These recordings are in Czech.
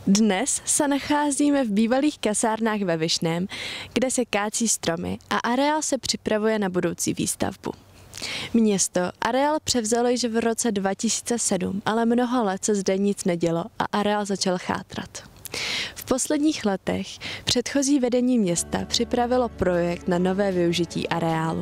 Dnes se nacházíme v bývalých kasárnách ve Vyšném, kde se kácí stromy a areál se připravuje na budoucí výstavbu. Město areál převzalo již v roce 2007, ale mnoho let se zde nic nedělo a areál začal chátrat. V posledních letech předchozí vedení města připravilo projekt na nové využití areálu.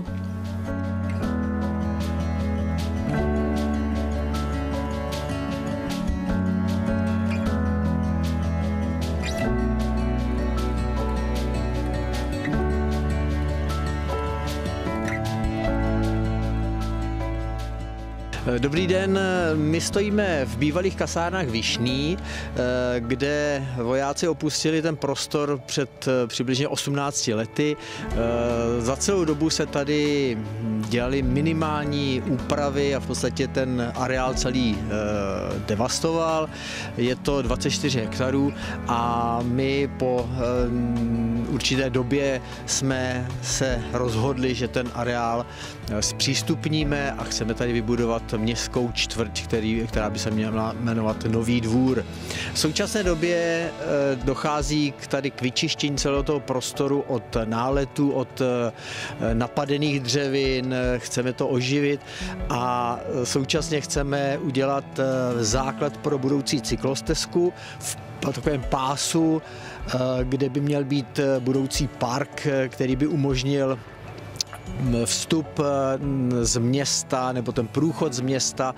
Dobrý den, my stojíme v bývalých kasárnách Vyšný, kde vojáci opustili ten prostor před přibližně 18 lety. Za celou dobu se tady dělaly minimální úpravy a v podstatě ten areál celý devastoval. Je to 24 hektarů a my po určité době jsme se rozhodli, že ten areál zpřístupníme a chceme tady vybudovat městskou čtvrť, která by se měla jmenovat Nový Dvůr. V současné době dochází tady k vyčištění celého toho prostoru od náletů, od napadených dřevin, chceme to oživit a současně chceme udělat základ pro budoucí cyklostezku v takovém pásu, kde by měl být budoucí park, který by umožnil vstup z města nebo ten průchod z města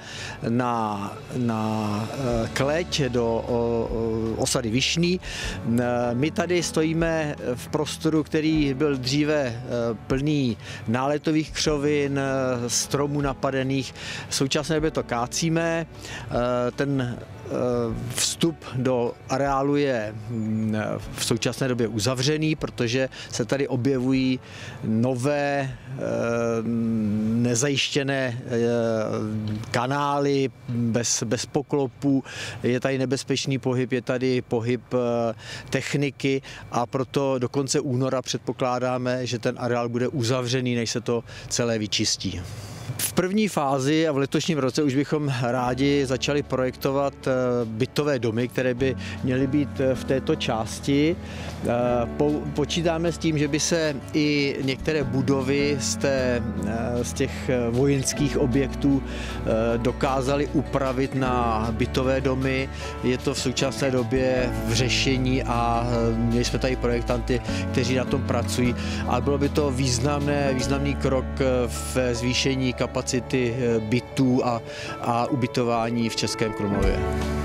na Kleť do osady Vyšný. My tady stojíme v prostoru, který byl dříve plný náletových křovin, stromů napadených. V současné době to kácíme. Ten vstup do areálu je v současné době uzavřený, protože se tady objevují nové nezajištěné kanály bez poklopů, je tady nebezpečný pohyb, je tady pohyb techniky a proto do konce února předpokládáme, že ten areál bude uzavřený, než se to celé vyčistí. V první fázi a v letošním roce už bychom rádi začali projektovat bytové domy, které by měly být v této části. Počítáme s tím, že by se i některé budovy z těch vojenských objektů dokázaly upravit na bytové domy. Je to v současné době v řešení a měli jsme tady projektanty, kteří na tom pracují. A bylo by to významný krok v zvýšení kapacity bytů a ubytování v Českém Krumlově.